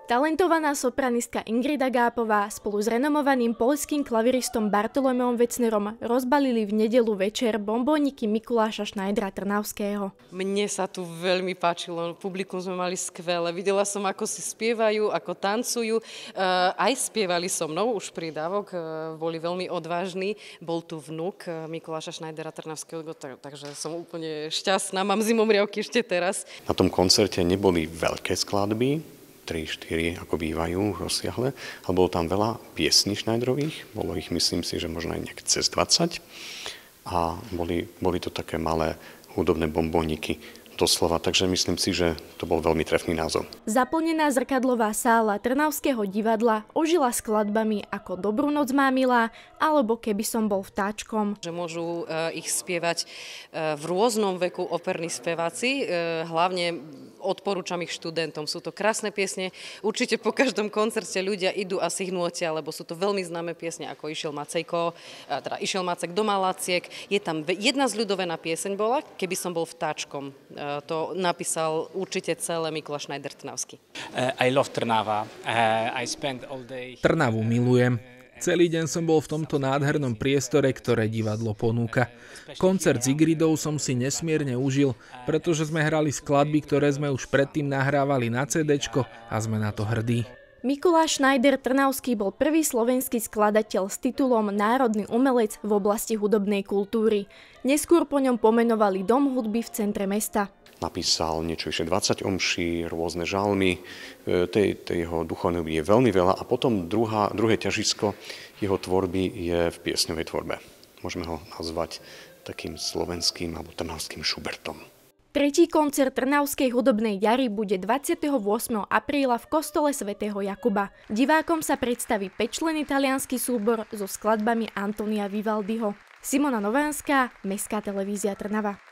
Talentovaná sopranistka Ingrida Gápová spolu s renomovaným poľským klaviristom Bartolomeom Vecnerom rozbalili v nedeľu večer bombóniky Mikuláša Schneidera Trnavského. Mne sa tu veľmi páčilo, publikum sme mali skvelé. Videla som, ako si spievajú, ako tancujú. Aj spievali so mnou, už prídavok, boli veľmi odvážni. Bol tu vnuk Mikuláša Schneidera Trnavského, takže som úplne šťastná. Mám zimomriavky ešte teraz. Na tom koncerte neboli veľké skladby, 3-4, ako bývajú, rozsiahle, ale bolo tam veľa piesní Schneiderových, bolo ich, myslím si, že možno aj nejak cez 20 a boli to také malé hudobné bombóniky doslova, takže myslím si, že to bol veľmi trefný názov. Zaplnená zrkadlová sála Trnavského divadla ožila skladbami ako Dobrú noc má milá alebo Keby som bol vtáčkom. Že môžu ich spievať v rôznom veku operní speváci, hlavne odporúčam ich študentom. Sú to krásne piesne, určite po každom koncerte ľudia idú a si ich nútia, lebo sú to veľmi známe piesne, ako Išiel Macejko, teda Išiel Macek do Malaciek. Je tam jedna zľudovená pieseň bola, Keby som bol vtáčkom. To napísal určite celé Mikuláš Schneider Trnavský. I love Trnava. I spend all day. Trnavu milujem. Celý deň som bol v tomto nádhernom priestore, ktoré divadlo ponúka. Koncert s Igridou som si nesmierne užil, pretože sme hrali skladby, ktoré sme už predtým nahrávali na CDčko a sme na to hrdí. Mikuláš Schneider Trnavský bol prvý slovenský skladateľ s titulom Národný umelec v oblasti hudobnej kultúry. Neskôr po ňom pomenovali Dom hudby v centre mesta. Napísal niečo vyše 20 omší, rôzne žalmy, tej jeho duchovnej je veľmi veľa a potom druhé ťažisko jeho tvorby je v piesňovej tvorbe. Môžeme ho nazvať takým slovenským alebo trnavským Schubertom. Tretí koncert Trnavskej hudobnej jary bude 28. apríla v kostole svätého Jakuba. Divákom sa predstaví 5-členný taliansky súbor so skladbami Antonia Vivaldiho. Simona Novánska, Mestská televízia Trnava.